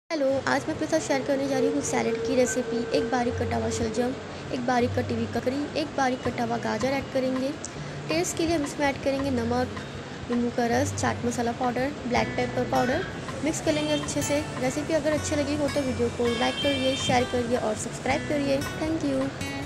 Hello, आज मैं आपके साथ शेयर करने जा रही हूँ सैलेड की रेसिपी। एक बारीक कटा हुआ शलजम, एक बारीक कटी हुई ककड़ी, एक बारीक कटा हुआ गाजर ऐड करेंगे। टेस्ट के लिए हम इसमें ऐड करेंगे नमक, नींबू का रस, chaat masala powder, black pepper powder. Mix कर लेंगे अच्छे से। रेसिपी अगर अच्छी लगी हो तो वीडियो को लाइक करिए, शेयर करिए और सब्सक्राइब करिए। Thank you.